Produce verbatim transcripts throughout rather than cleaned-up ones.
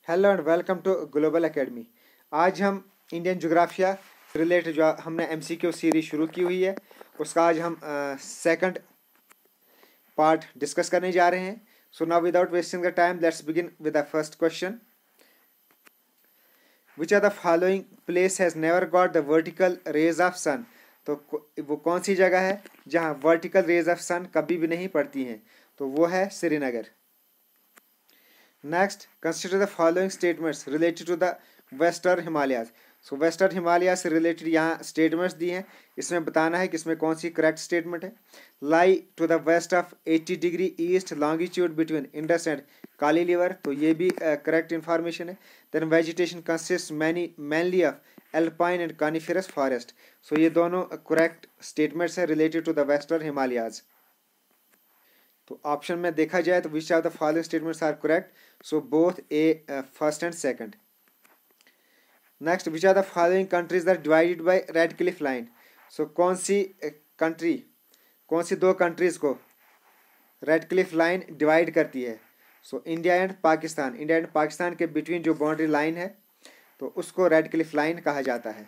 Hello and welcome to global academy. आज हम Indian जोग्राफिया related जो हमने एमसीक्यू सीरीज शुरू की हुई है उसका आज हम सेकंड पार्ट डिस्कस करने जा रहे हैं। So now without wasting the time let's begin with the first question. Which are the following place has never got the vertical rays of sun. तो वो कौन सी जगह है जहाँ वर्टिकल रेज ऑफ सन कभी भी नहीं पड़ती हैं? तो वो है Srinagar. Next, consider the following statements related to the Western Himalayas. So Western Himalayas से related यहाँ statements दी हैं, इसमें बताना है कि इसमें कौन सी correct statement है। Lie to the west of eighty degree east longitude between Indus and Kali River, तो ये भी uh, correct information है। Then vegetation consists many mainly of alpine and coniferous forest. So ये दोनों correct statements है related to the Western Himalayas. तो option में देखा जाए तो which of the following statements are correct. So both A first and second. Next, which are the following countries are divided by Radcliffe line. So कौन सी country uh, कौन सी दो countries को रेड क्लिफ लाइन डिवाइड करती है? So India and Pakistan. India and Pakistan के between जो boundary line है तो उसको रेड क्लिफ लाइन कहा जाता है।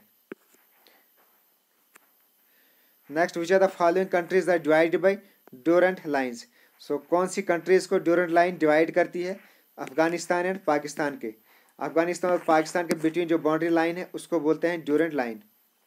Next, which are the following countries are divided by Durand lines. So so, कौन सी कंट्रीज को ड्यूरेंट लाइन डिवाइड करती है? अफगानिस्तान एंड पाकिस्तान के। अफगानिस्तान और पाकिस्तान के बिटवीन जो बाउंड्री लाइन है उसको बोलते हैं Durand line.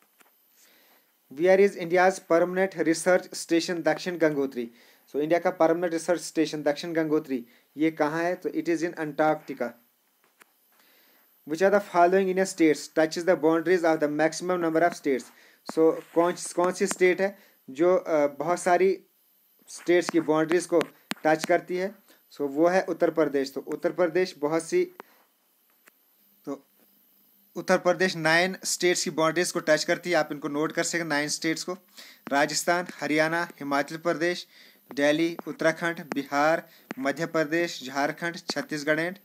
Where is India's permanent research station Dakshin Gangotri. So India का permanent research station Dakshin Gangotri ये कहाँ है? तो it is in Antarctica. Which are the following Indian states touches the boundaries of the maximum number of states. So कौन कौन सी state है जो uh, बहुत सारी स्टेट्स की बाउंड्रीज को टच करती है? सो so, वो है उत्तर प्रदेश। तो उत्तर प्रदेश बहुत सी तो उत्तर प्रदेश नाइन स्टेट्स की बाउंड्रीज को टच करती है। आप इनको नोट कर सकें नाइन स्टेट्स को। राजस्थान, हरियाणा, हिमाचल प्रदेश, दिल्ली, उत्तराखंड, बिहार, मध्य प्रदेश, झारखंड, छत्तीसगढ़ एंड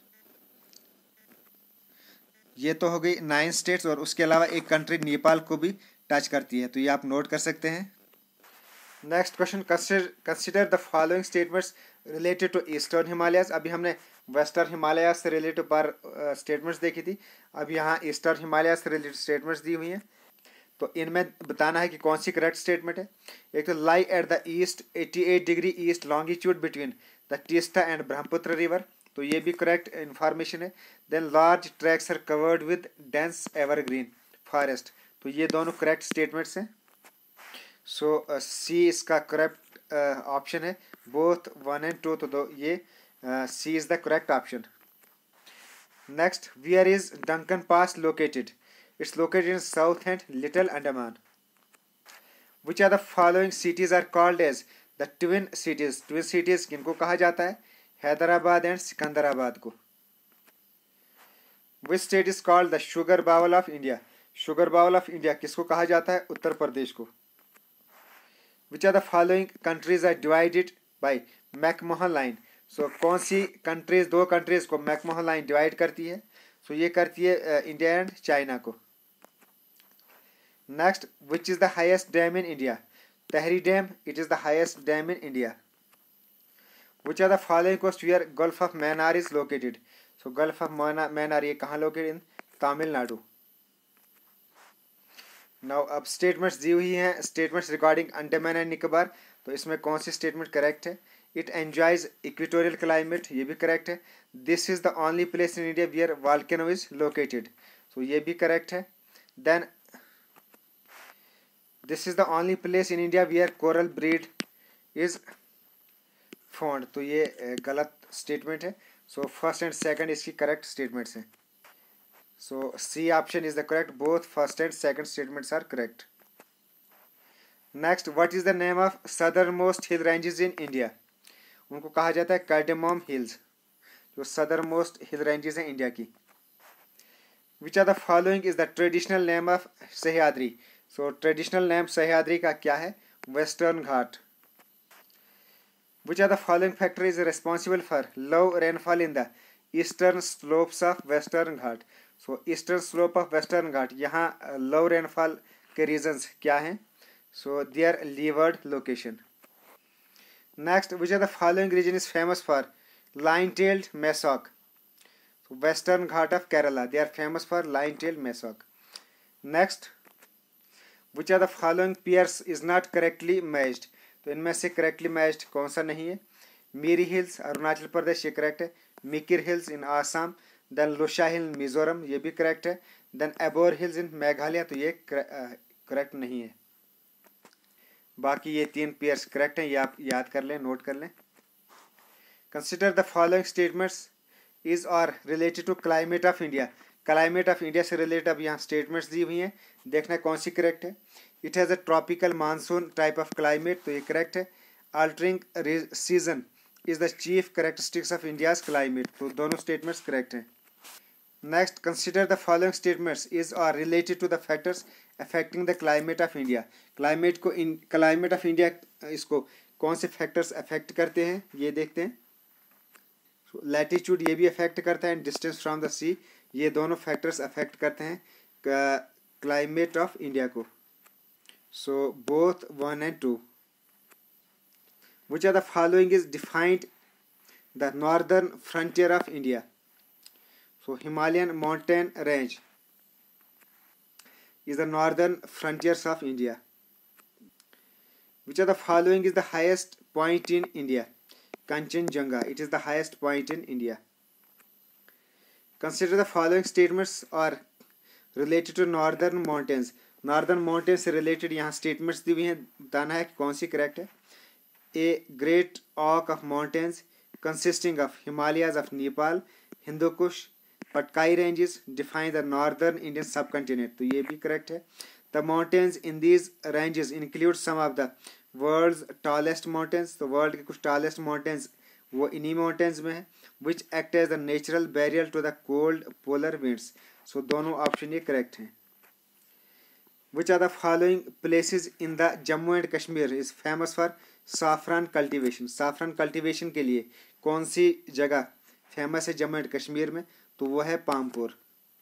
ये तो हो गई नाइन स्टेट्स। और उसके अलावा एक कंट्री नेपाल को भी टच करती है, तो ये आप नोट कर सकते हैं। Next question, consider the following statements related to eastern Himalayas. अभी हमने वेस्टर्न हिमालयाज से रिलेटेड पर स्टेटमेंट्स देखी थी, अब यहाँ ईस्टर्न हिमालयाज से रिलेटेड स्टेटमेंट्स दी हुई हैं। तो इनमें बताना है कि कौन सी करेक्ट स्टेटमेंट है। एक तो lie at the east eighty eight degree east longitude between the Teesta and Brahmaputra river, तो ये भी करेक्ट इंफॉर्मेशन है। Then large tracts are covered with dense evergreen forest, तो ये दोनों करेक्ट स्टेटमेंट्स हैं। सो सी इसका करेक्ट ऑप्शन है। बोथ वन एंड टू, तो दो ये C is the correct option. Next, where is Duncan pass located. It's located in south and little Andaman. Which are the following cities are called as the twin cities. Twin cities किनको कहा जाता है? Hyderabad and Secunderabad को। Which state is called the sugar bowl of India. Sugar bowl of India किसको कहा जाता है? उत्तर प्रदेश को। Which are the following countries are divided by McMahon line. So कौन सी कंट्रीज दो कंट्रीज को मैकमोहन लाइन डिवाइड करती है? सो so, ये करती है इंडिया एंड चाइना को। Next, which is the highest dam in India. Tehri dam, it is the highest dam in India. Which are the following coast where gulf of Mannar is located. So gulf of Mannar ये कहाँ located? In Tamil Nadu. Now अब statements दी हुई हैं, statements regarding Andaman and Nicobar, तो इसमें कौन सी स्टेटमेंट करेक्ट है? इट एंजॉयज इक्वेटोरियल क्लाइमेट, ये भी करेक्ट है। This is the only place in India where volcano is located, तो ये भी करेक्ट है। Then this is the only place in India where coral ब्रीड इज फाउंड, तो ये गलत स्टेटमेंट है। सो फर्स्ट एंड सेकंड इसकी करेक्ट स्टेटमेंट्स हैं। So C option is the correct. Both first and second statements are correct. Next, what is the name of southernmost hill ranges in India? उनको कहा जाता है cardamom hills, जो southernmost hill ranges हैं India की। Which are the following is the traditional name of Sahyadri. So traditional name Sahyadri का क्या है? Western Ghat. Which are the following factor is responsible for low rainfall in the eastern slopes of Western Ghat? So eastern slope of western Ghat, यहाँ low rainfall के reasons क्या हैं? So there leeward location. Next, which are the following region is famous for lion tailed macaque. Western Ghat of Kerala, they are famous for lion tail macaque. Next, which are the following pairs is not correctly matched, तो इनमें से correctly matched कौन सा नहीं है? मीरी hills Arunachal Pradesh, ये correct है। Mikir hills in Assam, then Lushai hill Mizoram, ये भी करेक्ट है। Then Abor hills in Meghalaya, तो ये करेक्ट नहीं है। बाकी ये तीन पेयर्स करेक्ट हैं, ये आप याद कर लें, नोट कर लें। Consider the following statements is और related to climate of India, climate of India से रिलेटेड अब यहाँ स्टेटमेंट्स दी हुई हैं, देखना कौन सी करेक्ट है। It has a tropical monsoon type of climate, तो ये करेक्ट है। Altering season is the chief characteristics of India's climate, तो दोनों स्टेटमेंट्स करेक्ट हैं। Next, consider the following statements is और related to the factors affecting the climate of India, climate को इन climate of India इसको कौन से फैक्टर्स अफेक्ट करते हैं, ये देखते हैं। लैटिट्यूड ये भी अफेक्ट करता है, डिस्टेंस फ्रॉम द सी, ये दोनों फैक्टर्स अफेक्ट करते हैं क्लाइमेट ऑफ इंडिया को। So both one and two. Which are the following is defined the northern frontier of India, so Himalayan mountain range is the northern frontiers of India. Which of the following is the highest point in India? Kanchenjunga, it is the highest point in India. Consider the following statements are related to northern mountains. Northern mountains से related यहाँ statements दी हुई हैं, बताना है कि कौन सी correct है। A great arc of mountains consisting of Himalayas of Nepal, Hindu Kush, Patkai ranges define the northern Indian subcontinent, तो ये भी correct है। The mountains in these ranges include some of the world's tallest mountains, तो world के कुछ tallest mountains वो इन्हीं mountains में है, which act as a natural barrier to the cold polar winds, so दोनों option ये correct हैं। Which are the following places in the Jammu and Kashmir is famous for saffron cultivation, saffron cultivation के लिए कौन सी जगह famous है Jammu and Kashmir में, तो वो है Pampore.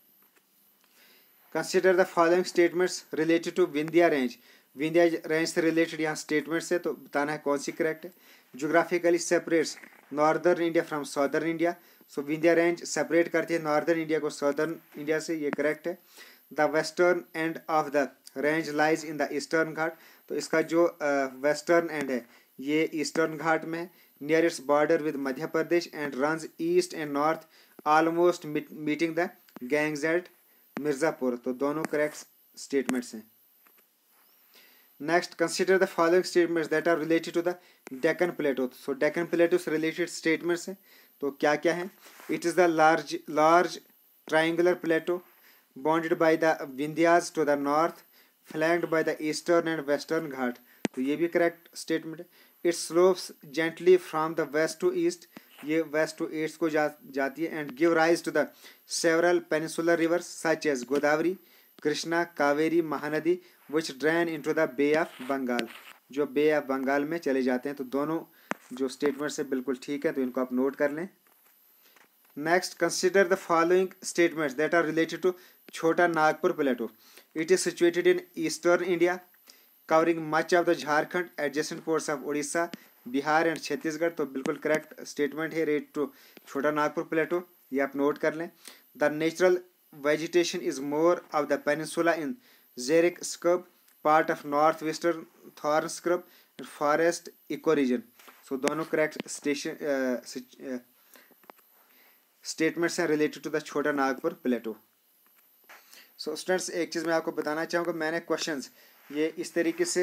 Consider the following statements related to Vindhya range, Vindhya range से रिलेटेड यहाँ स्टेटमेंट्स है, तो बताना है कौन सी करेक्ट है। Geographically separates northern India from southern India, so Vindhya range separate करती है नॉर्दर्न इंडिया को सदर्न इंडिया से, ये करेक्ट है। The western end of the range lies in the eastern Ghat, तो इसका जो वेस्टर्न एंड है ये ईस्टर्न घाट में है, near its border with Madhya Pradesh and runs east and north almost meeting the Ganges at Mirzapur, तो दोनों करेक्ट स्टेटमेंट्स हैं। Next, consider the following statements that are related to the Deccan plateau, so Deccan plateau से related statements हैं, तो क्या क्या हैं। It is the large large triangular plateau bounded by the Vindhyas to the north, flanked by the eastern and western घाट, तो ये भी correct statement है। It slopes gently from the west to east, ये वेस्ट टू ईस्ट को जा जाती है, and give rise to the several peninsular rivers such as Godavari, Krishna, Kaveri, Mahanadi, which drain into the bay of Bengal, जो बे ऑफ बंगाल में चले जाते हैं, तो दोनों जो स्टेटमेंट्स है बिल्कुल ठीक है, तो इनको आप नोट कर लें। Next, consider the following statements that are related to Chota Nagpur plateau, it is situated in eastern India covering much of the Jharkhand adjacent parts of Orissa, Bihar and Chhattisgarh, तो बिल्कुल करेक्ट स्टेटमेंट है related to Chota Nagpur plateau, ये आप नोट कर लें। The natural vegetation is more of the peninsula in xeric scrub, part of north western thorn scrub and forest ecoregion, सो दोनों correct station statements हैं related to the Chota Nagpur Plato. So students, एक चीज़ मैं आपको बताना चाहूँगा, मैंने क्वेश्चंस ये इस तरीके से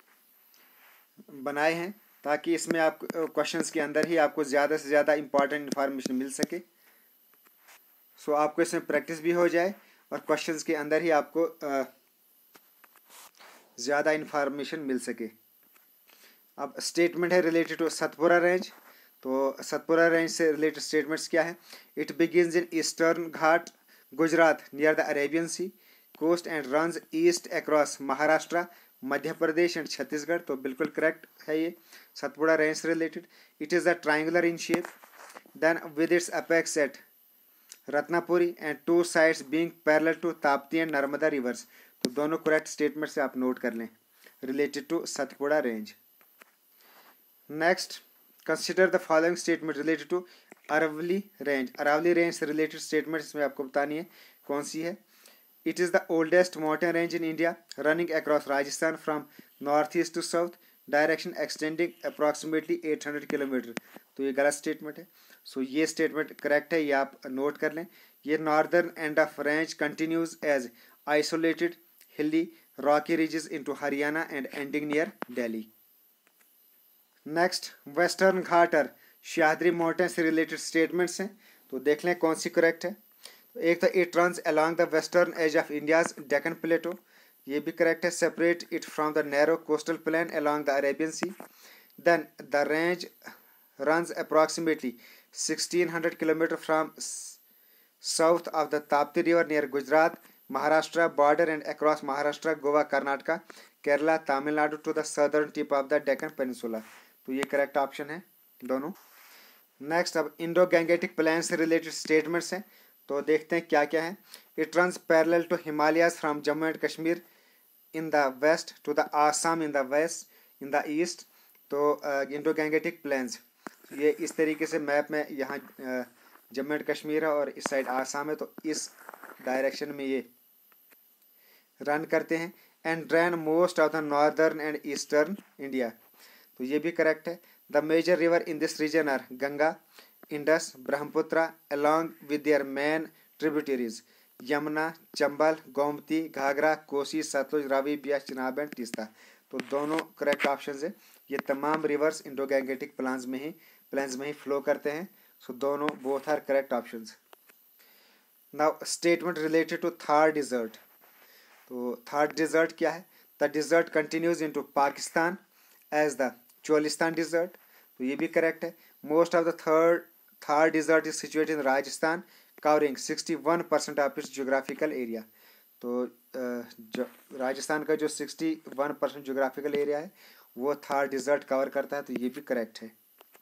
बनाए हैं ताकि इसमें आप क्वेश्चंस के अंदर ही आपको ज़्यादा से ज़्यादा इंपॉर्टेंट इन्फॉर्मेशन मिल सके, सो so, आपको इसमें प्रैक्टिस भी हो जाए और क्वेश्चंस के अंदर ही आपको ज़्यादा इन्फॉर्मेशन मिल सके। अब स्टेटमेंट है रिलेटेड टू सतपुरा रेंज, तो सतपुरा रेंज से रिलेटेड स्टेटमेंट्स क्या है। It begins in eastern Ghat Gujarat near the Arabian sea coast and runs east across Maharashtra, Madhya Pradesh and Chhattisgarh, तो बिल्कुल करेक्ट है ये सतपुड़ा रेंज से related. It is a triangular in shape, then with its apex at Ratnapuri and two sides being parallel to Tapti and Narmada rivers, तो दोनों correct statement से आप note कर लें related to Satpura range. Next, consider the following statement related to Aravalli range, Aravalli range से related statement इसमें आपको बतानी है कौन सी है। It is the oldest mountain range in India running across Rajasthan from north east to south direction extending approximately eight hundred kilometre. तो ये गलत स्टेटमेंट है। सो so, ये स्टेटमेंट करेक्ट है, ये आप नोट कर लें। ये northern end of range continues as isolated hilly rocky ridges into Haryana and ending near Delhi. Next western Ghat और सह्याद्री माउंटेन से रिलेटेड स्टेटमेंट्स हैं, तो देख लें कौन सी करेक्ट है। तो एक तो it runs along the western edge of India's Deccan plateau, ये भी करेक्ट है। Separate it from the narrow coastal plain along the Arabian sea. Then the range runs approximately sixteen hundred kilometers from south of the Tapti river near Gujarat, Maharashtra border and across Maharashtra, Goa, Karnataka, Kerala, Tamil Nadu to the southern tip of the Deccan Peninsula। तो ये correct option है दोनों। Next अब Indo Gangetic plain से related statements हैं, तो देखते हैं क्या क्या है। It runs parallel to Himalayas from Jammu and Kashmir in the west to the Assam in the west in the east. तो इंडो गैंगेटिक प्लेन्स ये इस तरीके से मैप में यहाँ जम्मू एंड कश्मीर है और इस साइड आसाम है, तो इस डायरेक्शन में ये रन करते हैं। And drain most of the northern and eastern India, तो ये भी करेक्ट है। The major river in this region are Ganga, Indus, Brahmaputra along with their main tributaries Yamuna, Chambal, Gomti, Ghaghara, Kosi, Sutlej, Ravi, Beas, Chenab and Teesta. तो दोनों करेक्ट ऑप्शन है। ये तमाम रिवर्स इंडो गैंगेटिक प्लान्स में ही प्लेन्स में ही फ्लो करते हैं। सो so, दोनों both are correct options. Now statement related to Thar desert, तो थार डिजर्ट क्या है। The desert continues into Pakistan as the Cholistan desert, तो ये भी करेक्ट है। Most of the third Thar desert is situated in Rajasthan covering sixty one percent of its geographical area. तो जो राजस्थान का जो sixty one percent geographical area है वो थार डिजर्ट कवर करता है, तो ये भी करेक्ट है।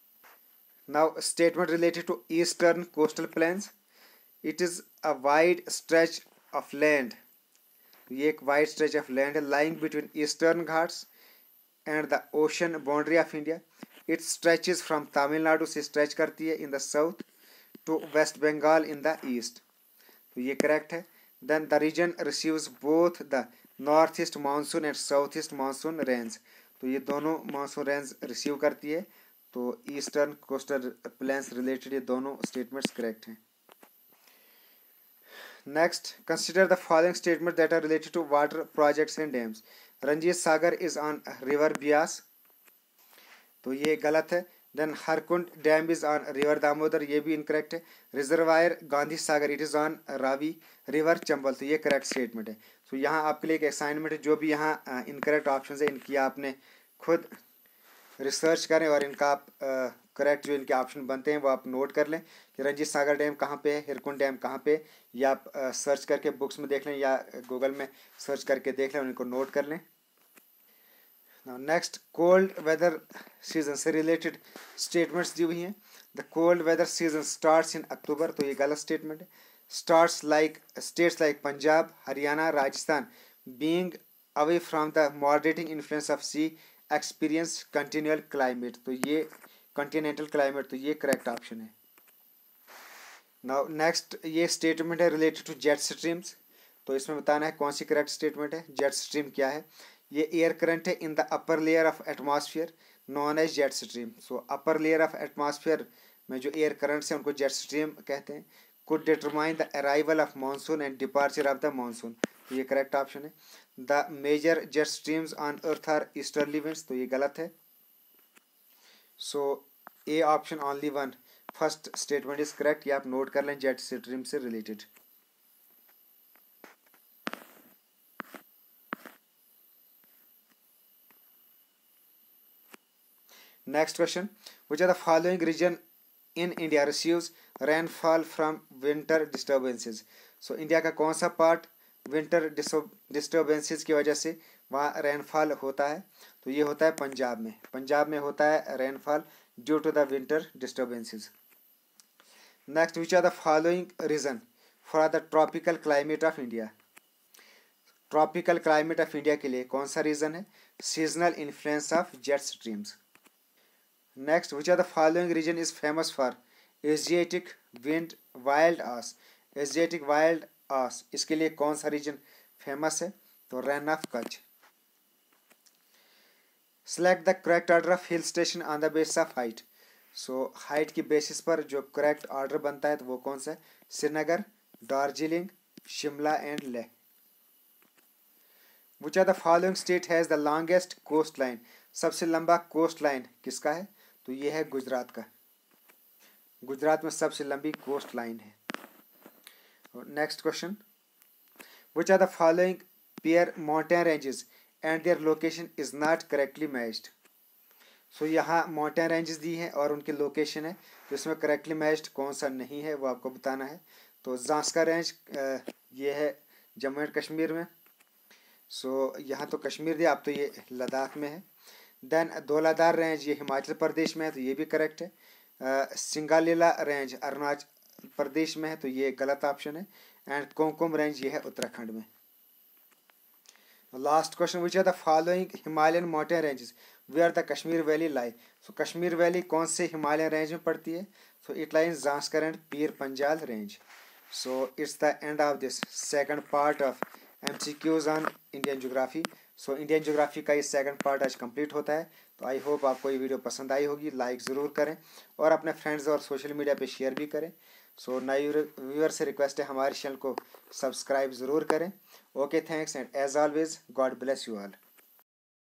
Now statement related to eastern coastal plains, it is a wide stretch of land, ये एक वाइड स्ट्रेच ऑफ लैंड है lying between eastern Ghats and the ocean boundary of India. It stretches from Tamil Nadu से stretch करती है in the south to West Bengal in the east, तो ये correct है। Then the region receives both the north east monsoon and south east monsoon range, तो ये दोनों monsoon range receive करती है। तो ईस्टर्न कोस्टल प्लेन्स रिलेटेड ये दोनों स्टेटमेंट्स करेक्ट हैं। Next consider the following statement that are related to water projects and dams. Ranjit Sagar is on river Beas, तो ये गलत है। Then Hirakud dam is on river Damodar, ये भी इनकरेक्ट है। Reservoir Gandhi Sagar it is on Ravi river Chambal, तो ये करेक्ट स्टेटमेंट है। तो यहाँ आपके लिए एक असाइनमेंट है, जो भी यहाँ इनकरेक्ट ऑप्शन है इनकी आपने खुद रिसर्च करें और इनका आप करेक्ट जो इनके ऑप्शन बनते हैं वो आप नोट कर लें कि रंजीत सागर डैम कहाँ पे है, हिरकुंड डैम कहाँ पे, या आप सर्च करके बुक्स में देख लें या गूगल में सर्च करके देख लें और इनको नोट कर लें। नेक्स्ट कोल्ड वेदर सीजन से रिलेटेड स्टेटमेंट्स दी हुई हैं। The cold weather season starts in October, तो ये गलत स्टेटमेंट है। Starts like states like Punjab, Haryana, Rajasthan being away from the moderating influence of sea experience continual climate, तो ये कॉन्टिनेंटल क्लाइमेट, तो ये करेक्ट ऑप्शन है। नाउ नेक्स्ट ये स्टेटमेंट है रिलेटेड टू जेट स्ट्रीम्स, तो इसमें बताना है कौन सी करेक्ट स्टेटमेंट है। जेट स्ट्रीम क्या है, ये एयर करंट है in the upper layer of atmosphere known as jet stream. So upper layer of atmosphere में जो एयर करंट्स हैं उनको जेट स्ट्रीम कहते हैं। Could determine the arrival of monsoon and departure of the monsoon, तो ये correct option है। The major jet streams on earth are easterly winds, तो ये गलत है। So A option only one first statement is correct, ये आप note कर लें जेट स्ट्रीम से related. Next question, which are the following region in India receives rainfall from winter disturbances? So India का कौन सा पार्ट विंटर डिस्टर्बेंसेस की वजह से वहाँ रेनफॉल होता है, तो ये होता है पंजाब में। पंजाब में होता है rainfall due to the winter disturbances. Next, which are the following region for the tropical climate of India? Tropical climate of India के लिए कौन सा रीजन है? Seasonal influence of jet streams. Next, which are the following region is famous for Asiatic wind wild ass, Asiatic wild ass, इसके लिए कौन सा region famous है? तो Rann of Kutch. Select the correct order of hill station on the basis of height. So height की basis पर जो correct order बनता है तो वो कौन सा है? Srinagar, Darjeeling, Shimla and Leh. Which are the following state has the longest coast line, सबसे लंबा कोस्ट लाइन किसका है? तो ये है गुजरात का, गुजरात में सबसे लंबी कोस्ट लाइन है। Next question, which are the following pair mountain ranges and their location is not correctly matched. So यहाँ माउंटेन रेंजेस दी हैं और उनकी लोकेशन है, तो इसमें करेक्टली मैच्ड कौन सा नहीं है वो आपको बताना है। तो ज़ांस्का रेंज ये है जम्मू एंड कश्मीर में, सो यहाँ तो कश्मीर दिया, अब तो ये लद्दाख में है। देन धौलाधार रेंज ये हिमाचल प्रदेश में है, तो ये भी करेक्ट है। सिंगालीला रेंज अरुणाचल प्रदेश में है, तो ये गलत ऑप्शन है। एंड कोमकोम रेंज ये है उत्तराखंड में। Last question, which are the following Himalayan mountain ranges where the Kashmir valley lie. So Kashmir valley कौन से हिमालयन रेंज में पड़ती है? So it lies Zanskar and Pir Panjal range. So it's the end of this second part of MCQs on Indian geography. So Indian geography का ये second part आज complete होता है। तो आई होप आपको ये वीडियो पसंद आई होगी, लाइक ज़रूर करें और अपने फ्रेंड्स और सोशल मीडिया पे शेयर भी करें। सो नए व्यूअर से रिक्वेस्ट है हमारे चैनल को सब्सक्राइब ज़रूर करें। Okay, thanks and as always God bless you all.